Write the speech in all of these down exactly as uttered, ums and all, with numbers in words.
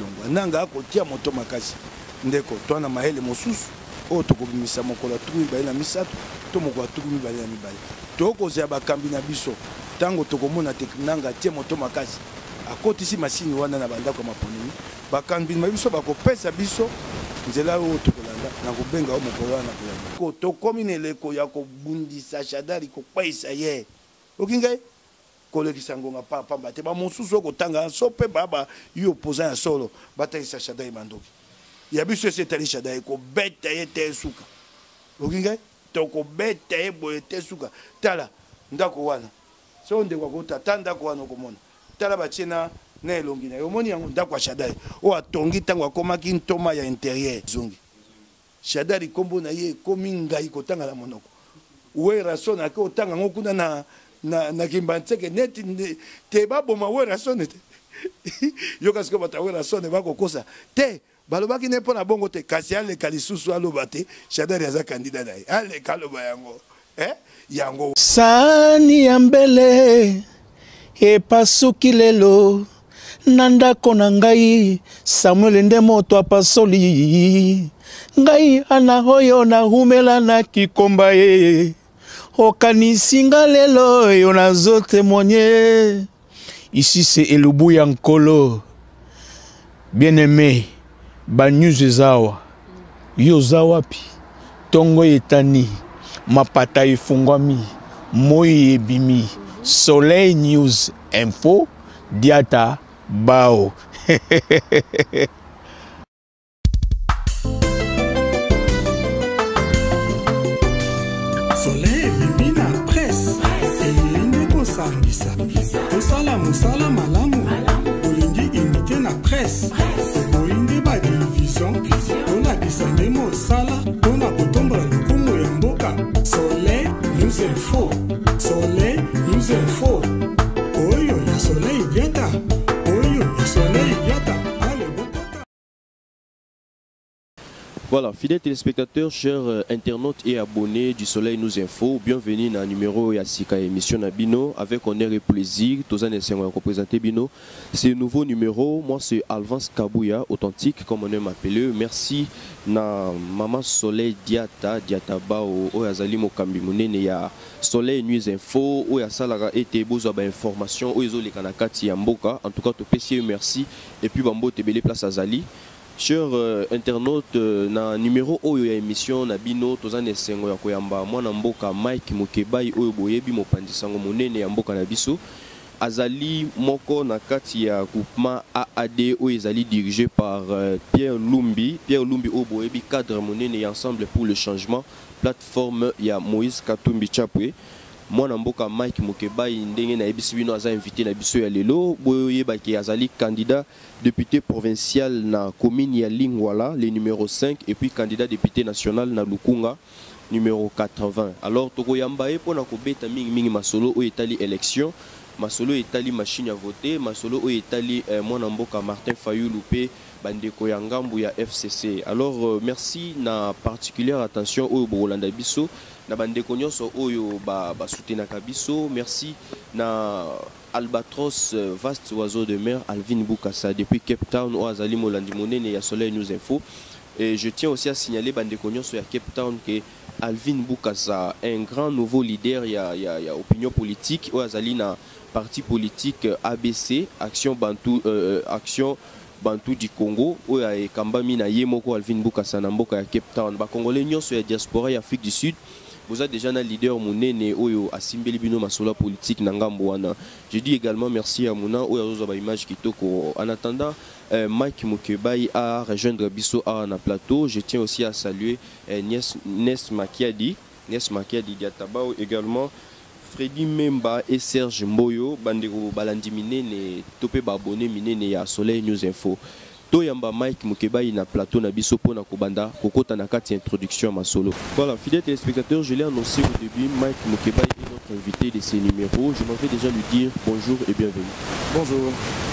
longwa nanga akotia moto makasi ndeko twana mahele mosusu o tokobimisa mokolo tukumi bale na misato to mokolo tukumi bale na mibale tokozya bakambi na biso tango tokomona teknanga tie moto makasi akotisi masini wana na bandako maponini bakambi na biso bakopesa biso nzela o tokolanda na kobenga o mokolo wana koyamba ko tokomi neleko ya kobundisa Shadari kopaisa ye okingai kolekisa ngonga papa mbate ba mosusu okotanga so pe baba yo opposant ya solo bataisa Shadari mandoki ya biso setali Shadari ko beta ye te suka okingai to ko beta ye boye te suka tala ndako wana so ndeko kota tanda ko wana komona tala bachena na elongi na omoni yango ndako Shadari o atongi tango akomaki ntoma ya intérieur zongi Shadari kombo na ye komi ngai kotanga la monoko wera sona ko tanga ngokuna na na na kimbantseke net te baboma wera sona te yo kasko bata wera sona bako kosa te balobaki ne pona bongo te kasi ale kalisusu aloba te Shadari aza candidat na ye ale kaloba yango eh yango sani ya mbele epasuki lelo na ndako na ngai Samuel nde moto apasoli ngai ana oyo na humela na kikomba ye okanisinga lelo yo nazo témoigner ici c'est Elubuya Nkolo bien-aimé ba news zawa yo zawapi tongo etani mapata ifungwami moi ebimi Soleil News Info Diata Bao. Soleil Mimina Presse et Indeko Sangisa. Osala Musala Malamu. Olingi imite na presse. Oinde ba division. Ola kisandemo sala. Ona kotombra lukumu ya mboka. Soleil News Info. Soleil News Info. Oyo ya Soleil Diata. Oyo ya Soleil Diata. Allez, bokota. Voilà, fidèles téléspectateurs, chers euh, internautes et abonnés du Soleil News Info, bienvenue dans le numéro Yassika émission Nabino avec honneur et plaisir. Tous les anciens représentés Bino. C'est un nouveau numéro. Moi, c'est Alvance Kabouya, authentique, comme on aime m'appeler. Merci na Maman Soleil Diata, Diata Bao, Oyazali Mokambi Mounene, ya Soleil News Info, Oyasalara et Bozo ba information, Oyazo les Kanakati Yamboka. En tout cas, te P C merci. Et puis Bambo Tebele Place Azali. Chers euh, internautes, euh, na numéro oyo ya émission na bino tozane sengo ya koyamba mwana mboka Mike Mukebai oyo boyebi mopandisango monene ya mboka na biso azali moko na kati ya groupement A A D oyo ezali dirigé par euh, Pierre Lumbi Pierre Lumbi oyo boyebi cadre monene ya ensemble pour le changement plateforme ya Moïse Katumbi Chapwe mwana mboka Mike Mukebai ndenge na ebisi bino aza invité na biso ya lelo boyebaki azali candidat député provincial na commune ya Lingwala le numéro cinq et puis candidat député national na Lukunga numéro quatre-vingts. Alors tokoyamba e pona ko beta mingi mingi masolo o etali élection masolo etali machine à voter masolo o etali eh, mwana mboka Martin Fayulu pe bandeko ya ngambu ya F C C. Alors euh, merci na particulière attention au Bolanda biso na bandeko nyonso oyo ba ba soutenaka biso. Merci na Albatros euh, vaste oiseau de mer Alvin Boukassa depuis Cape Town au Azali Molandi Monene ya Soleil News Info. Et je tiens aussi à signaler bandeko nyonso ya Cape Town que Alvin Boukassa un grand nouveau leader ya ya, ya opinion politique au Azali na parti politique A B C Action Bantu euh, Action Bantu du Congo oya e kambami na yemoko Alvin Boukassa na mboka ya Cape Town ba congolais nyonso ya diaspora ya Afrique du Sud. Vous êtes déjà un leader monene oyo asimbeli bino masola politique na ngambo wana. Je dis également merci à Mouna oyo azoza ba image kitoko. En attendant euh, Mike Mukebai a rejoindre biso à na plateau. Je tiens aussi à saluer euh, Nies Nes Makiadi, Nes Makiadi Diatabao également Freddy Memba et Serge Mboyo bandeko balandi minene topé ba abonné minene ya Soleil News Info. Toyamba Mike Mukebai na plateau na biso pona kobanda kokota na kati introduction à ma solo. Voilà, fidèles téléspectateurs, je l'ai annoncé au début, Mike Mukebai est notre invité de ces numéros. Je m'en vais déjà lui dire bonjour et bienvenue. Bonjour.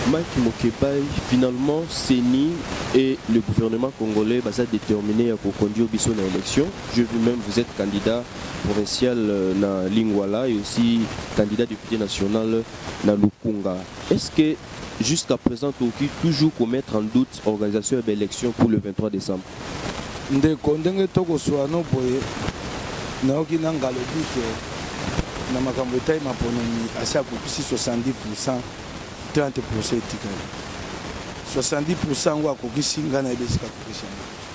Mike Mokebai, finalement, CENI et le gouvernement congolais bah, ça déterminé à conduire Bisso dans l'élection. Je vu même, vous êtes candidat provincial dans Lingwala et aussi candidat député national dans Lukunga. Est-ce que jusqu'à présent, tu peux toujours commettre en doute l'organisation de l'élection pour le vingt-trois décembre? Ndeko ndenge toko swano boye naoki nanga le but na makambo etai maponomi asa kopisi soixante-dix pour cent trente pour cent etikali soixante-dix pour cent ngo akokisi nga na ebesika kokisa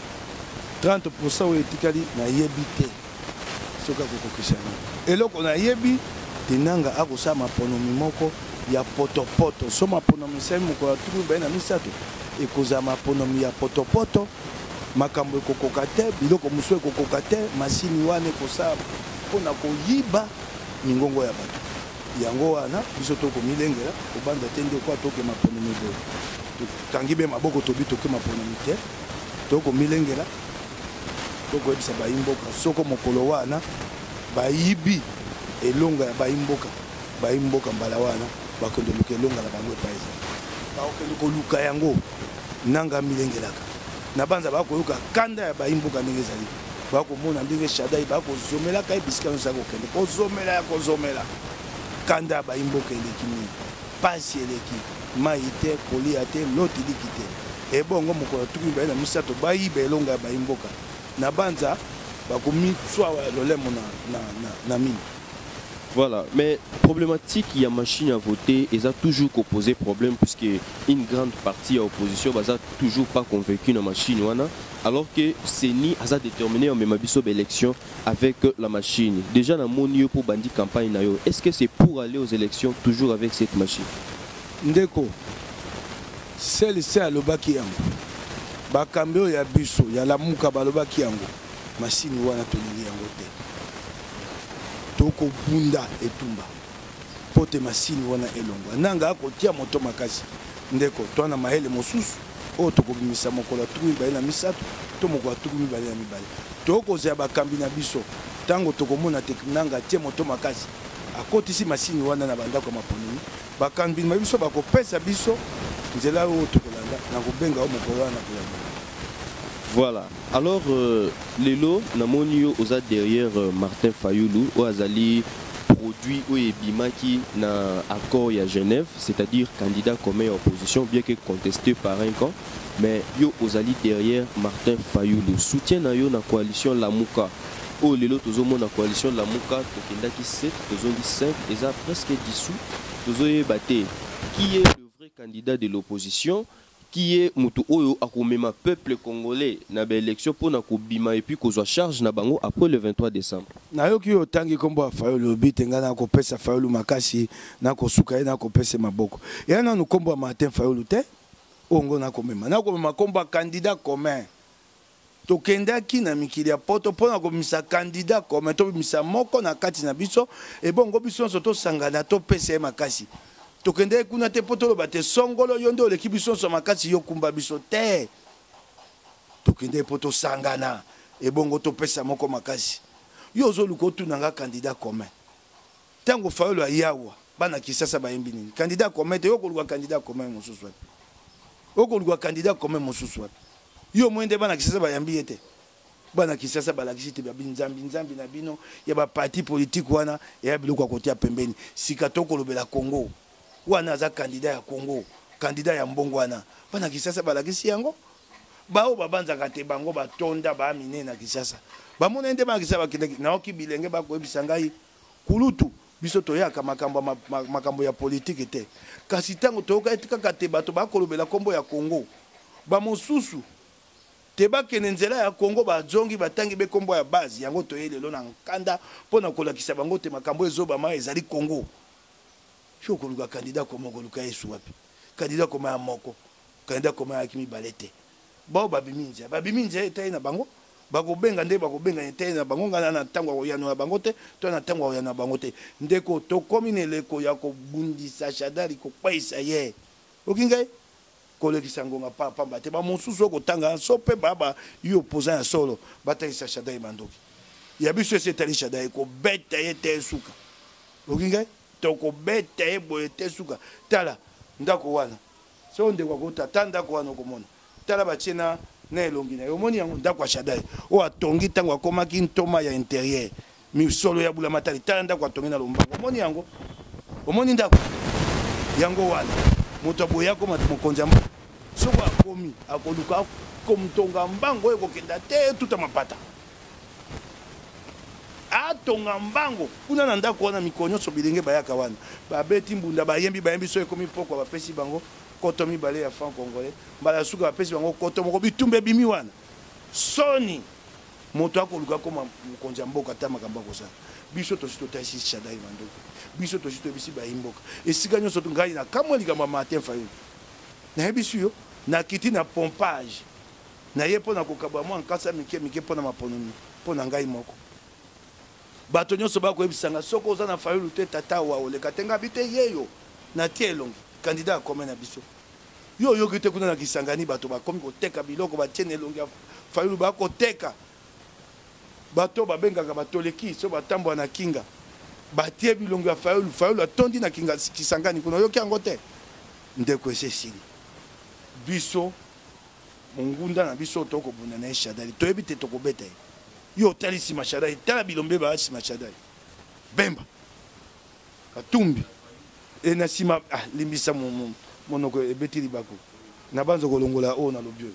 trente pour cent oyo etikali nayebi te soki akokokisa nga eloko nayebi te nanga akosala maponomi moko ya potopoto so maponomi sali mokolo ya tuku baye na misato ekozala maponomi ya potopoto makambo ekokoka te biloko mosusu ekokoka te masini wana ekosala mpona koyiba mingongo ya bato yango wana biso tokomilengela kobanda te ndeko atoke maponomi boye tokangi be maboko tobi toke maponomi te tokomilengela tokoyebisa bayimboka soko mokolo wana bayibi elonga ya bayimboka bayimboka mbala wana bakende luka elonga na bango epai eza bakokende koluka yango nanga milengelaka na banza bakoyoka kanda ya bayimboka ndenge ezali bakomona ndenge shadai bakozomelaka ebisika nyonso akokende kozomela ya kozomela kanda ya bayimboka eleki nini pasi eleki mai te kolia te loti liki te ebongo mokolo tuku baye na misato bayiba elonga ya bayimboka na banza bakomi swawa ya lolemo na, na, na, na mini. Voilà, mais problématique, il y a machine à voter et ça a toujours posé problème puisque une grande partie de l'opposition n'a toujours pas convaincu la machine. Alors que CENI a déterminé en même temps l'élection avec la machine. Déjà, dans mon lieu pour bandi campagne, est-ce que c'est pour aller aux élections toujours avec cette machine? Ndeko, c'est c'est à l'obaki yango. Bakambeo ya biso, ya la muka balobaki yango. Machine wana toneli yango te. Toko bunda etumba pote masini wana elongwa nanga akotia moto makasi ndeko twana mahele mosusu o tokobimisa mokolo tukumi bale na misato to mokolo tukumi bale na mibale tokozya bakambi na biso tango tokomona teknanga tie moto makasi akotisi masini wana na bandako maponini bakambi na biso bakopesa biso nzela o tokolanda na kobenga o mokolo wana kolanda. Voilà. Alors, euh, Lelo, Namonio, osa derrière euh, Martin Fayoulou, ou Azali produit ou Ebimaki na accord à Genève, c'est-à-dire candidat commun à opposition, bien que contesté par un camp, mais yo Ozali derrière Martin Fayoulou. Soutien na yo na coalition Lamuka. Oh Lelo, tozo mon na coalition Lamuka, tokenda qui sept, tozo dit cinq, et ça presque dissous. Tozo yebate. Qui est le vrai candidat de l'opposition? Qui est mutu oyo akomema peuple congolais na ba élection pour na kobima et puis kozwa charge na bango après le vingt-trois décembre. Na yoki otangi kombo Fayulu bitenga na kopesa Fayulu makasi na kosuka na kopesa maboko. Ya na kombo Martin Fayulu te ongo na komema. Na komema kombo candidat commun. Tokendaki na mikili ya poto pona komisa candidat commun to bimisa moko na kati na biso e bongo biso soto sangana to pesa makasi. Tokende kuna te poto bate songolo yondo leki biso so makasi yo kumba biso te tokende poto sangana e bongo to pesa moko makasi yo zo luko tunanga candidat commun tango Fayulu ayawa bana kisasa ba yimbi nini candidat commun te yo ko luka candidat commun mosusu wapi yo ko luka candidat commun mosusu wapi yo mwende bana kisasa ba yambi ete bana kisasa ba lakisi te ba binzambi nzambi na bino ya ba parti politique wana ya biloko kotia pembeni sika to ko lobela Congo wana za candidat ya Congo candidat ya mbongo wana bana kisasa balakisi yango bao babanza kate bango batonda ba mine na kisasa bamona ende ba kisasa bakende na oki bilenge ba koyebisa ngai kulutu biso toyaka makambo makambo ya politique te kasi tango toka etika kate bato bakolobela kombo ya Congo ba mosusu te bakene nzela ya Congo bazongi batangi be kombo ya base yango toyelelo na nkanda pona kolakisa bango te makambo ezoba ma ezali Congo. Je suis un candidat comme un candidat comme un moko, candidat comme un kimi balete. Bao babi minja, babi minja était na bango, bago benga nde bago benga était na bango ngana na tango ya no bangote, to na tango ya na bangote. Ndeko to komine leko ya ko bundisa shadari ko paisa ye. Okingai kolekisa ngonga pa pamba te ba mosusu ko tanga sope baba yo opposant ya solo bataisa shadai bandoki. Ya biso c'est ali shadai ko beta yete suka. Okingai toko beta ebo ete suka tala ndako wana so ndeko akota tanda ko wana komona tala batie na na elongi na omoni yango ndako ya Shaddai o atongi tango akomaki ntoma ya intérieur misolo ya bula matali tala ndako atongi na lombango omoni yango omoni ndako yango wana moto aboya ko mokonzi mba soko akomi akoluka komtonga mbango ekokenda te tuta mapata atonga mbango kuna na ndako wana mikonyo so bilenge bayaka wana babeti mbunda bayembi bayembi so ekomi poko bapesi bango koto mibale ya franc congolais mbala suka bapesi bango koto moko bitumbe bimi wana soni moto akoluka koma mokonzi mboka ta makambo kosala biso to sito tasi Shaddai mandoko biso to sito bisi bayimboka esika nyoso to ngai na kamwe likamba matin fayo na biso yo na kiti na pompage na ye pona kokaba mwa nkasa mike mike pona maponomi pona ngai moko bato nyonso bakoyebisanga soko oza na fayulu te tata wa oleka tenga bite yeyo na tie elongi candidat akome na biso yo oyoki te kuna na Kisangani bato bakomi koteka biloko batie na elongi ya fayulu bakoteka bato babengaka batoleki so batambola na kinga batie bilongo ya fayulu fayulu atondi na kinga Kisangani kuna oyoki yango te ndeko esesili biso mongunda na biso tokobunda na Shaddai toyebi te tokobeta yo tali sima Shaddai tala bilombe ba sima Shaddai Bemba Katumbi e na sima ah limbisa mon monoko ebeti libako na banzo kolongola o na lobio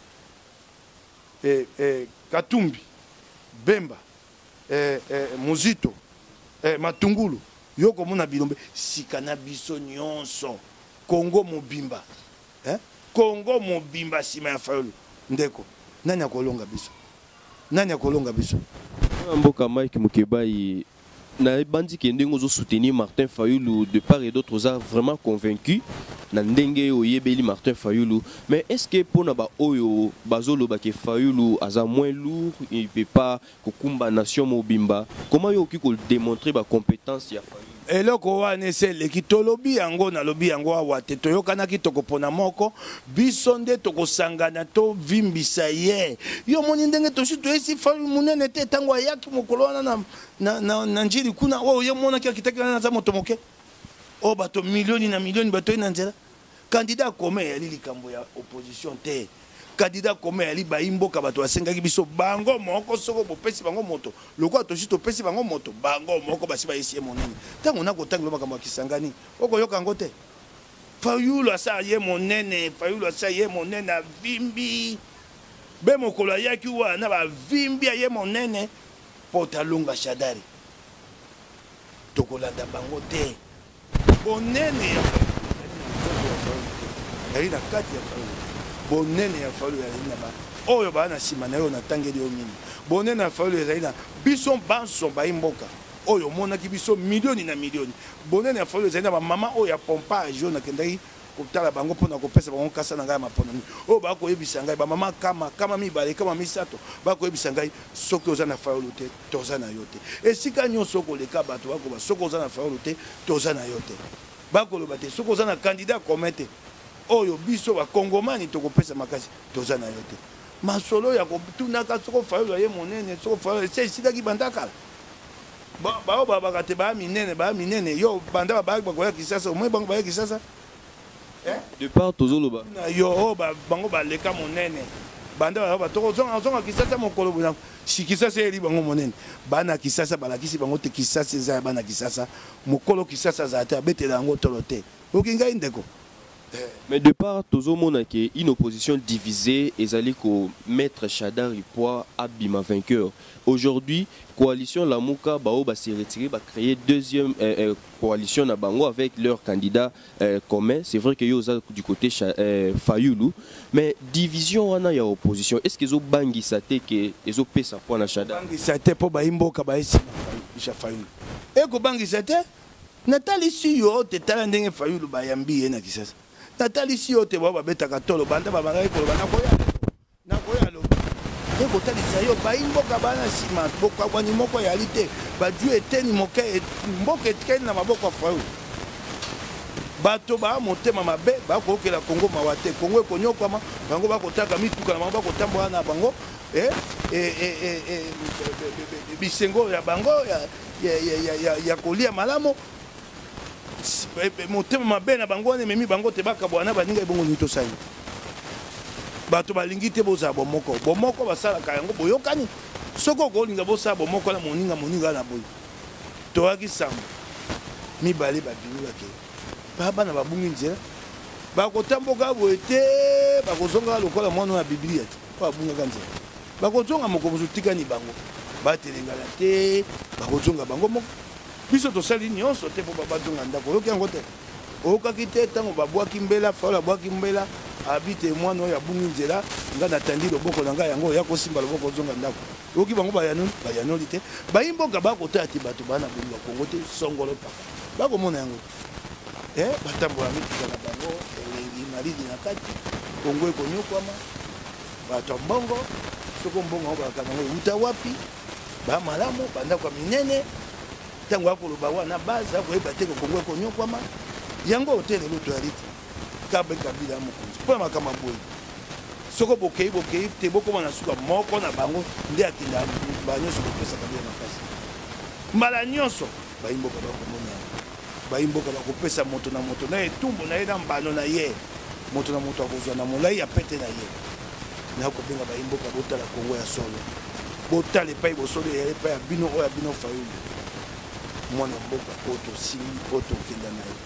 e e Katumbi Bemba e e Muzito e Matungulu yo komona bilombe sikana biso nyonso Kongo mobimba eh Kongo mobimba sima ya fayulu ndeko nani akolonga biso nani akolonga biso mboka Mike Mukebai na bandi ki ndenge ozo soutenir Martin Fayulu de part et d'autre oza vraiment convaincu na ndenge oyebeli Martin Fayulu mais est-ce que pona ba oyo bazolo ba ke Fayulu aza moins lourd il peut pas kokumba nation mobimba comment yo ki ko démontrer ba compétence ya Fayulu eloko wana eseleki tolobi yango na lobi yango awa te toyokanaki tokopona moko biso nde tokosangana tovimbisa ye yo moni ndenge tosi toyesi Fayulu munene te ntango ayaki mokolo wana na, na, na, na njili kuna oyo ye monaki akitaki wana naza moto moke o bato milioni na milioni bato na nzela candidat akome yali likambo ya opposition te candidat comme ali baimboka bato basengaki biso bango moko soko bopesi bango moto lokwa to sito pesi bango moto bango moko basi ba esi monene tango na kotangi makambo ya Kisangani oko yoka ngo te Fayulu asa ye monene Fayulu asa ye monene vimbi be mokolo yaki wana ba vimbi ye monene potalunga Shaddai tokolanda bango te bonene ya ina kati ya Fayulu bonene ya Fayulu ya ina ba oyo ba na sima na yo na tangeli yo mini bonene ya Fayulu ya ina biso banso ba imboka oyo mona ki biso milioni na milioni bonene ya Fayulu ya ina ba mama oyo ya pompage yo na kendai kotala bango pona kopesa bango kasa na ngai mapona oyo ba ko yebisa ngai ba mama kama kama mibale kama misato ba ko yebisa ngai soki oza na Fayulu te toza na yo te esika nyonso koleka bato ba ko ba soki oza na Fayulu te toza na yo te ba ko loba te soki oza na candidat commettre oyo biso ba kongomani tokopesa makasi toza na yo te masolo ya kotunaka soko Fayulu ye monene soko Fayulu c'est sida ki bandaka ba ba ba ba te ba minene ba minene yo banda ba ba ko ya Kisasa mo bango ba ya Kisasa eh de part tozoloba yo ba bango ba leka monene banda ba to zonga zonga Kisasa mokolo buna si Kisasa eri bango monene bana Kisasa balakisi bango te Kisasa za bana Kisasa mokolo Kisasa za ta betela ngo tolote okinga indeko. Mais de part, tout le monde a une opposition divisée et allait mettre Shaddai Ripois à Bima vainqueur. Aujourd'hui, coalition Lamouka Bao va se retirer, va créer deuxième euh, euh, coalition à Bango avec leur candidat euh, commun. C'est vrai qu'il y a du côté euh, Fayulu, mais division on a opposition. Est-ce qu'ils ont bangi saté que ils ont payé sa point à Shaddai? Bangi saté pour Baimbo Kabaïsi Fayulu. Et que bangi saté, Nathalie si yo te talandenge Fayulu Bayambi et na Kisasa. Nathalie si yo te baba beta katolo banda baba ngai ko bana koya na koya lo e ko tali sayo ba imboka bana sima boka kwani moko ya lite ba dieu eteni moke mboka etkeni na maboko Fayulu bato ba motema mabe ba ko kela Kongo mawate Kongo ko nyokama bango ba ko taka mituka na bango ba ko tambola na bango eh eh eh eh bisengo ya bango ya ya ya ya kolia malamo motema mabe na bango wana memi bango te bakabwana baninga ebongo nito sani bato balingi te bozala bomoko bomoko basalaka yango boyokani soko kolinga bosala bomoko na moninga moninga na boyi toyaki sambo mibale babimilake bana babungi nzela bakotamboka boye te bakozonga lokola mwana ya biblia te po abungaka nzela bakozonga moko mosu tikani bango batelengala te bakozonga bango moko biso tosali nyonso te mpo babazonga ndako oyoki yango te oyokaki te ntango babwaki mbela faola abwaki mbela abite mwana oyo abungi nzela nga natandi loboko na ngai yango oya kosimba loboko ozonga ndako oyoki bango bayanoli bayanoli te bayimboka bakotala te bato bana bongo kongo te songolo paka bakomona yango batambola mituka na bango elengi malidi na kati kongo ekonyokwama bato mbongo soko mbongo yango balaka nango euta wapi bamalamu bandako ya minene ntango akoloba wana base akoyeba te kongo ekonyokwama yango te lelo toyaliti kabe kabila mokonzi mpo na makambo boye soko bokei bokei te bokoma na suka moko na bango nde akinda banyonso kopesa kabila makasi mbala nyonso bayimboka bakomona bayimboka bakopesa moto na moto na etumbu na ye na mbano na ye moto na moto akozwa na molai ya pete na ye nakobenga bayimboka botala kongo ya solo botala epai bosolo ya epai ya bino oyo ya bino fayulu mwana mboka oyo tosimbi oyo tokenda na ye.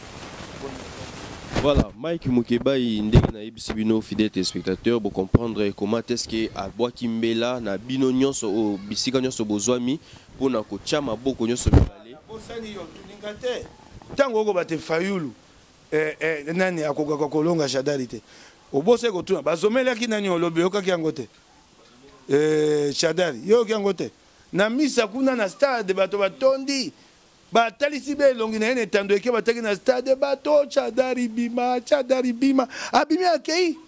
Voilà, Mike Mukebai ndenge na yebisi bino fidèle téléspectateur pour comprendre comment est-ce que a boaki mbela na bino nyonso o bisika nyonso bozwami pour na ko chama boko nyonso bale. Bosani yo tuninga te. Tango ko bate fayulu eh eh nani akoka kolonga shadari te. Obose ko tuna bazomelaki nani olobi okaki yango te. Eh shadari yo yango te. Na misa kuna na stade bato batondi. Batalisi be longi na ene tando eke bataki na stade bato chadari bima chadari bima abimi akei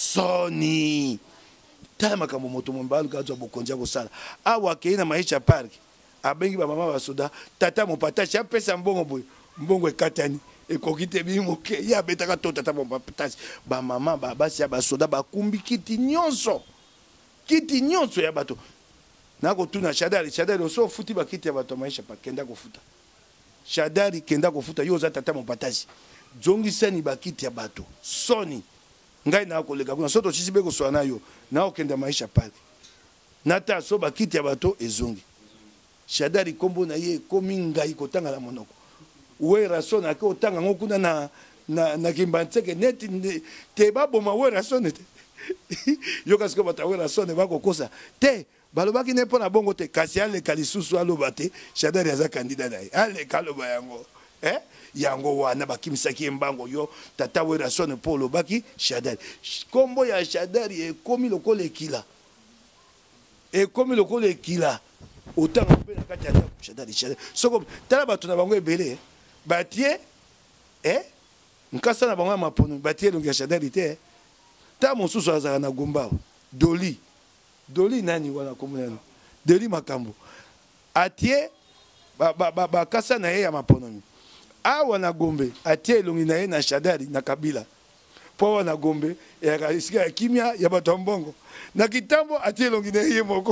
soni tala makambo moto mombalu kazo bokonja kosala awa akei na maisha park abengi ba mama basoda tata mopatashi apesa mbongo boy mbongo ekatani ekokite bimoke ya betaka to tata mopatashi ba mama ba basi ya basoda bakumbi kiti nyonso kiti nyonso ya bato nako tuna shadari shadari oso futi bakiti ya bato maisha park kenda kofuta shadari kenda kofuta yo za tata mopatashi jongisani bakiti ya bato soni ngai na koleka kuna soto sisi beko swana yo na okenda maisha pale nata so bakiti ya bato ezongi shadari kombo na ye komi ngai kotanga la monoko we rason ake otanga ngo kuna na na na kimbantseke net te baboma we rason te yo kasiko bata we rason bako kosa te balobaki ne pona bongo te kasi ale kalisusu aloba te shadari aza candidat na ye ale kaloba yango eh yango wana bakimisaki mbango yo tata we rason po lobaki shadari kombo ya shadari ekomi lokola ekila ekomi lokola ekila otanga pe na kati ya shadari shadari soko tala bato na bango ebele batie eh nkasa na bango mapono batie longi ya shadari te ta mosusu azala na gomba doli doli nani wana komuna doli makambo atie ba ba ba, ba kasa na ye ya maponomi awa na gombe atie longi na ye na shadari na kabila po na gombe ya kasika ya kimia ya bato mbongo na kitambo atie longi na ye moko.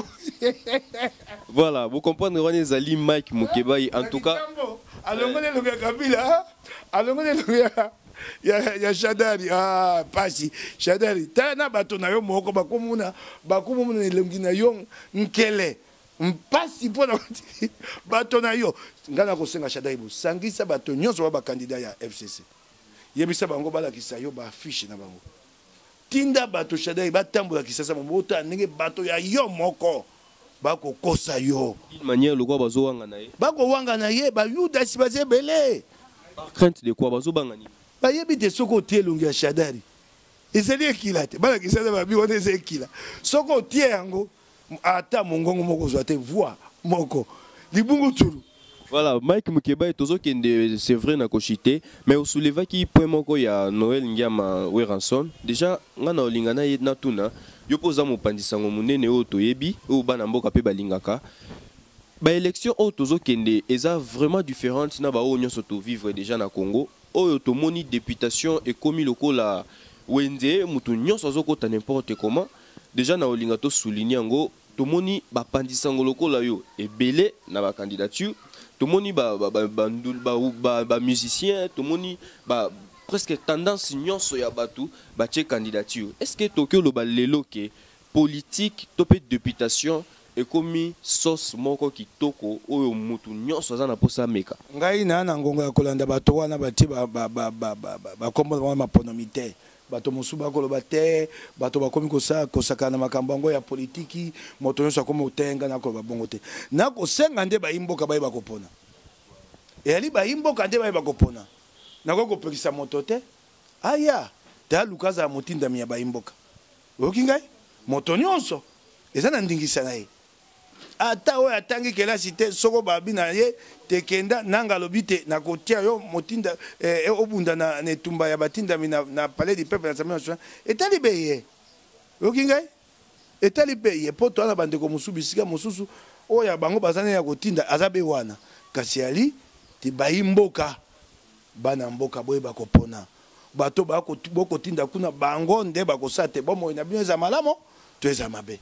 Voilà, vous comprenez on est Ali Mike Mukebai en tout cas alongole longi ya kabila alongole longi ya ya ya shadari ah pasi shadari tana bato na yo moko bakomuna bakomuna longi na yo nkele mpasi pona bato na yo ngana kosenga shadari bo sangisa bato nyonso ba candidat ya F C C yebisa bango balakisa yo ba affiche na bango tinda bato shadari batambola kisasa mbota ndenge bato ya yo moko bako kosa yo d'une manière le quoi bazo wanga na ye bako wanga na ye ba yuda si baze belé crainte de quoi bazo banga ni bayebi te soko tie longi ya shadari ezali ekila te bana kisasa babi wana eza ekila soko tie yango ata mongongo moko zwa te voix moko libungu tulu. Voilà, Mike Mukebai tozo kende c'est vrai na kochité mais au souleva ki point moko ya Noël Ngiama Weranson déjà ngana olingana ye na tuna yo poza mopandisango munene o toyebi o bana mboka pe balingaka ba élection o tozo kende eza vraiment différente na ba o nyonso to vivre déjà na Congo o to moni députation et commis lokola wende mutu nyonso azokota n'importe comment déjà na olinga to souligner ngo to moni ba pandisango lokola yo ebele na ba candidature tout le monde ba ba ba ba ba ba musicien, tout le monde ba presque tendance nyonso ya batu ba tche candidature. Est-ce que Tokyo lo ba lelo ke politique topé députation et comme sauce moko kitoko oyo mutu nyonso za na posa meka. Ngai na na ngonga kolanda bato wana bati ba ba ba ba ba kombo ma maponomite. Bato musuba koloba te, bato bakomi kosa kosakana makambo yango ya politiki, moto nyonso akomi otenga na koloba bongo te. Na kosenga nde ba imboka ba bakopona. E ali ba imboka nde ba bakopona. Na ko kopekisa moto te. Aya, ta lukaza motinda mi ya ba imboka. Oki ngai? Moto nyonso eza na ndingisa na ye. Ata oyo atangi kelasi te soko babi na ye tekenda nanga lobite na kotia yo motinda eh, obunda na netumba ya batinda na, na palais du peuple na Assemblée nationale etali beye oki ngai etali beye poto ana bande ko musubi sika mususu oya bango bazana ya kotinda azabe wana kasi ali ti bayimboka bana mboka boye bakopona bato bako boko tinda kuna bango nde bakosate bomo na bino za malamo to eza mabe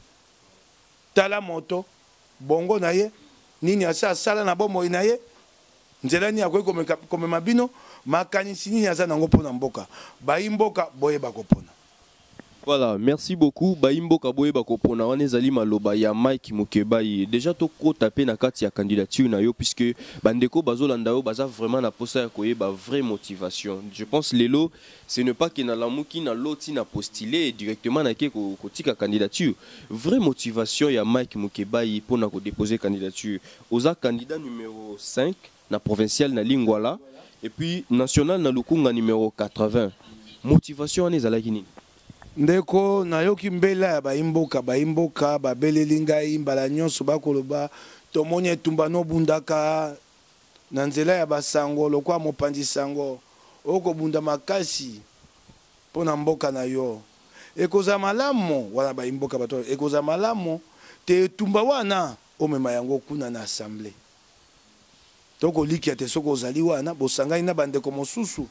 tala moto bongo na ye nini asa sala na bomo na ye nzela ni akoy comme mabino makanisi nini aza nango pona mboka bayimboka boye bakopona. Voilà, merci beaucoup. Baimbo Kaboye Bakopona, on est allé maloba ya Mike Mukebai. Déjà to ko tapé na kati ya candidature na yo puisque bandeko bazolandao baza vraiment na posa ya koye ba vraie motivation. Je pense lelo ce n'est pas que na lamuki na loti na postuler directement na ke ko tika candidature. Vraie motivation ya Mike Mukebai pour na ko déposer candidature. Oza candidat numéro cinq na provincial na Lingwala et puis national na Lukunga numéro quatre-vingts. Motivation on est allé kini. Ndeko nayoki mbela ya baimboka baimboka babeleli ngai mbala nyonso bakoloba tomoni etumba no bundaka na nzela ya basango lokwa mopanzi sango okobunda makasi pona mboka na yo ekoza malamu wana baimboka bato ekoza malamu te etumba wana omema yango kuna na assemblée toko likia te soko ozali wana bosangai na bandeko mosusu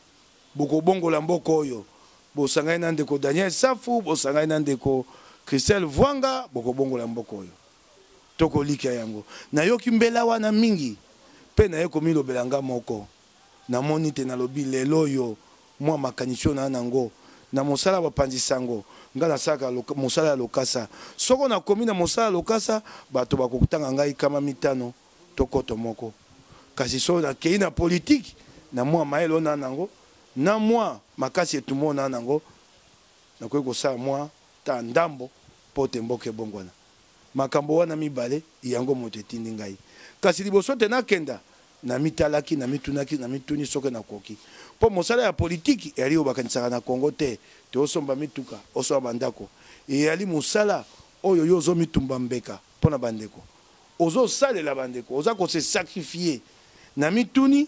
bokobongola mboka oyo bosangai na ndeko Daniel Safu, bosangai na ndeko Christelle Vwanga, boko bongo la mboko oyo. Toko likia yango. Na yoki mbela wana mingi, pe na yoko milo belanga moko. Na moni te na lobi lelo yo, mwa makanisho na nango. Na mosala wapanzi sango, nga na saka mosala lokasa. Soko na komi na mosala lokasa, bato bako kutanga ngai kama mitano, toko tomoko. Kasi so na kei na politique, na mwa maelo na nango, na moi makasi etumo na nango na ko sa moi ta ndambo pote mboke bongwana makambo wana mibale yango motetindi ngai kasi liboso te na kenda na mitalaki na mitunaki na mituni soke na koki po mosala ya politiki yali obakanisa na Kongo te te osomba mituka osomba bandako yali musala oyo yo zo mitumba mbeka pona bandeko ozo salela bandeko oza ko se sacrifier na mituni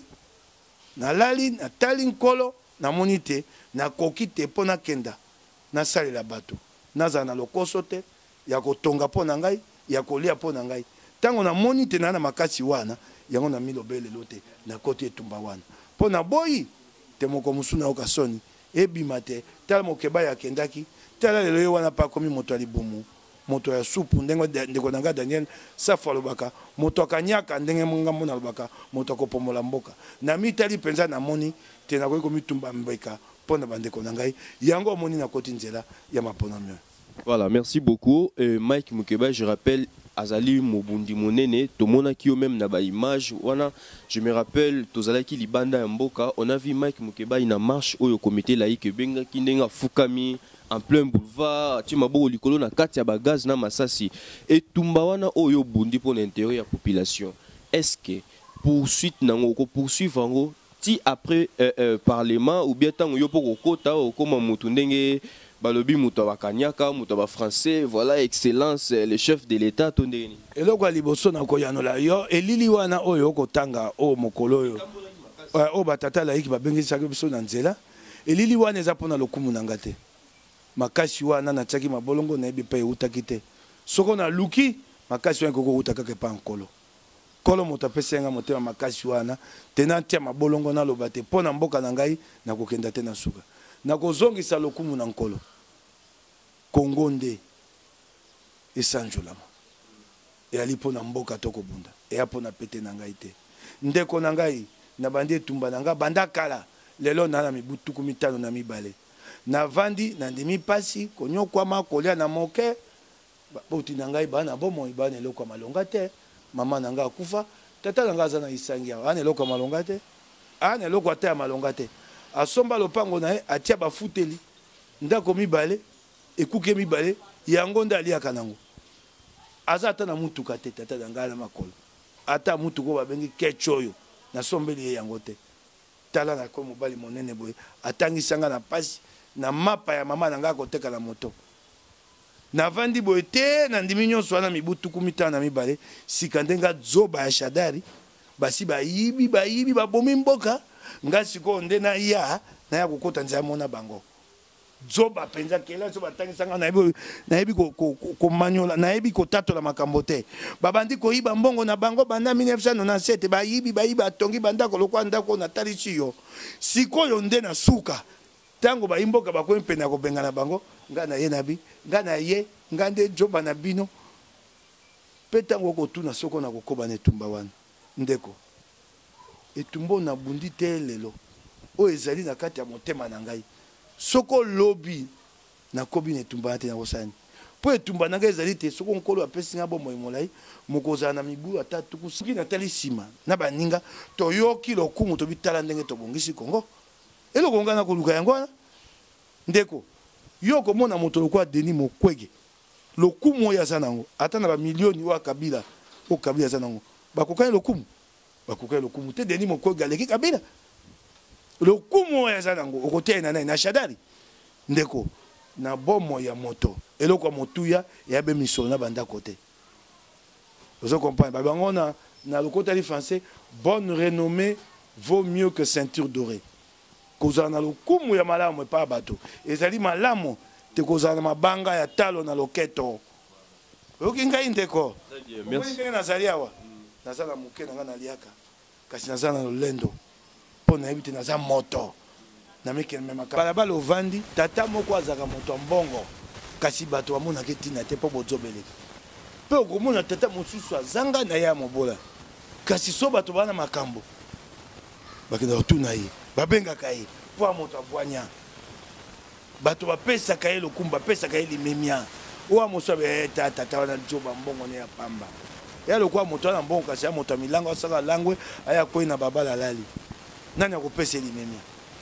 na lali na tali nkolo na monite na kokite pona kenda na sale la bato naza na lokoso te ya kotonga pona ngai ya kolia pona ngai tango na monite na na makasi wana yango na milobele lote na koti etumba wana pona boyi te moko musuna okasoni ebima te tala mokeba ya kendaki tala lelo wana pa komi moto alibumu moto ya supu ndenge ndeko nanga Daniel Safu alobaka moto akanyaka ndenge munga mona alobaka moto akopomola mboka na mitali penza na moni te na ko mitumba mbeka pona bandeko nangai yango moni na koti nzela ya maponomio. Voilà, merci beaucoup. Euh, Mike Mukeba, je rappelle Azali Mobundi Monene, Tomona Kyo même na ba image, wana je me rappelle Tozalaki Libanda Mboka, on a vu Mike Mukeba ina marche au comité laïque benga kindenga fukami en plein boulevard, tu mabo likolo na kati ya bagaz na masasi et tumbawana oyo bundi pour l'intérêt ya population. Est-ce que poursuite nango ko poursuivre ngo ti après euh, euh, parlement ou bien tango yo poko kota o koma mutu ndenge balobi mutu bakanyaka mutu ba français voilà excellence le chef de l'état tondeni eloko liboso na ko yanola yo elili wana oyo okotanga o mokolo oyo o batata laiki babengisa biso na nzela elili wana eza pona lokumu na ngate makasi wana na tsaki mabolongo na ebi pe utaki te soko na luki makasi wana koko utaka ke pa nkolo kolo moto apesenga motema makasi wana tena tia mabolongo na loba te pona mboka na ngai na kokenda te na suka na kozongisa lokumu na nkolo Kongo nde esanjolama e ali pona mboka toko bunda e apona pete na ngai te ndeko na ngai na bandi etumba na ngai banda kala lelo na na mibu tuku mitano na mibale na vandi na ndimi pasi konyokwama kolia na moke boti na ngai bana bomoi bana eloko malonga te mama na ngai akufa tata na ngai aza na isangi ana eloko malonga te ana eloko ata ya malonga te asomba lopango na ye atia bafuteli ndako mibale ekuke mibale yango nde aliaka nango aza ata na mutuka te tata na ngai na makolo ata mutuka oyo babengi keche oyo nasombeli ye yango te tala na ko mobali monene boye atangisanga na pasi na mapa ya mama na ngai akoteka na moto na vandi boye te na ndimi nyonso wana mibu tuku mitano na mibale sika nde nga zoba ya shadari basi bayibi bayibi babomi mboka nga sikoyo nde na ya na ya kokota nzela mona bango zoba penza kela so batangisanga nayebi nayebi komanyola nayebi kotatola makambo te babandi koyiba mbongo na bango banda mille neuf cent quatre-vingt-dix-sept bayibi bayiba atongi bandako lokwa ndako na talisi yo sikoyo nde na suka tango bayimboka bakomi pene ya kobenga na bango nga na ye na bi nga na ye nga nde joba na bino mpe ntango okotuna soko na kokoba na etumba wana ndeko etumba na bundi te lelo oyo ezali na kati ya motema na ngai soko lobi na kobi na etumba te na kosani po etumba na ngai ezali te soko nkolo apesi nga bomoi molai mokozala na mibu ata tuku soki natali nsima na baninga toyoki lokumu tobitala ndenge tobongisi kongo eloko nga na koluka yango wana ndeko yo komona moto lokwa Denis Mukwege lokumu oyo aza nango ata na bamilioni oyo Kabila oyo Kabila aza nango bakokani lokumu bakokani lokumu te Denis Mukwege aleki Kabila lokumu oyo aza nango okoteya na nai na shadari ndeko na bomo ya moto eloko ya motuya eyabe misolo na bandako te ozo comprendre babango na na lokotali français bonne renommée vaut mieux que ceinture dorée kozala na lokumu ya malamu epa bato ezali malamu te kozala na mabanga ya talo na loketo oyoki ngai ndeko ndenge nazali awa naza na moke na ngai naliaka kasi naza na lolendo mpo nayebi te naza moto namekele memaka balabala ovandi tata moko azalaka moto ya mbongo kasi bato bamonaka etina te mpo bozobeleki mpe okomona tata mosusu azanga na ye ya mobola kasi so bato bana makambo bakenda kotuna ye babengaka ye mpo ya moto abwanya bato bapesaka ye lokumu bapesaka ye limemia oyo mosu abe tata wana joba mbongo ne ya pamba ya lokwa moto wana mbongo kasi ya moto ya milango asala langwe aya kwei na babala alali nani akopesa limemia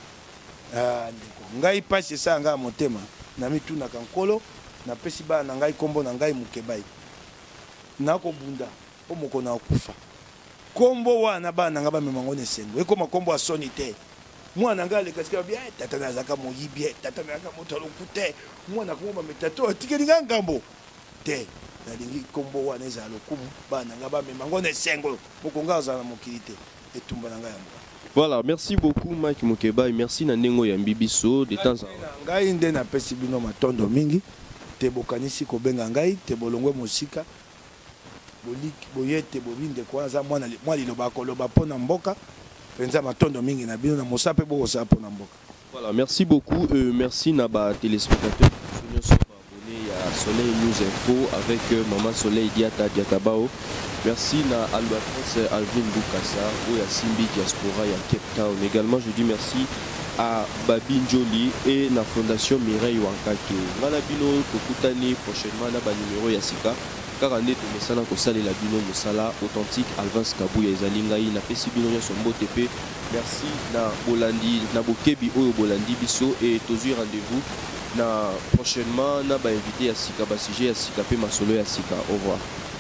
ndeko ngai pasi esala ngai ya motema na mitunaka nkolo napesi bana na ngai kombo na ngai Mukebai nakobunda mpo moko na okufa kombo wana bana na ngai bamemango na esengo ekoma kombo ya soni te mwana ngai alekasika babi tata nazalaka moyibi tata nazalaka moto aloku te mwana kombo bametato atikeli ngai ngambo te nalingi kombo wana ezala lokumu bana na ngai bamemango na esengo moko ngai azala na mokili te etumba na ngai yango. Voilà, merci beaucoup Mike Mukeba et merci na Nengo Yambibiso de temps en temps. Ngai nde na pesi bino matondo mingi te bokanisi ko benga ngai te bolongwe musika boliki boyete bobinde kwanza mwana mwa liloba ko loba pona mboka penza matondo mingi na bino na mosape boko sa pona mboka. Voilà, merci beaucoup euh, merci na ba téléspectateurs qui sont abonnés à Soleil News Info avec euh, Maman Soleil Diata Diatabao. Merci na Albatros Alvin Bukasa ou à Simbi Diaspora et à Cape Town. Également, je dis merci à Babi Njoli et la Fondation Mireille Wankake. Manabino Kokutani prochainement na ba numéro Yasika. Car en est au Messala Kosale la Bino Moussala authentique Alvance Kabouya Zalingaï na Pessi Bino Sombo T P. Merci na Bolandi na Bokebi Oyo Bolandi Biso et toujours rendez-vous na prochainement na ba invité Yasika ba sujet Yasika pe Masolo Yasika. Au revoir.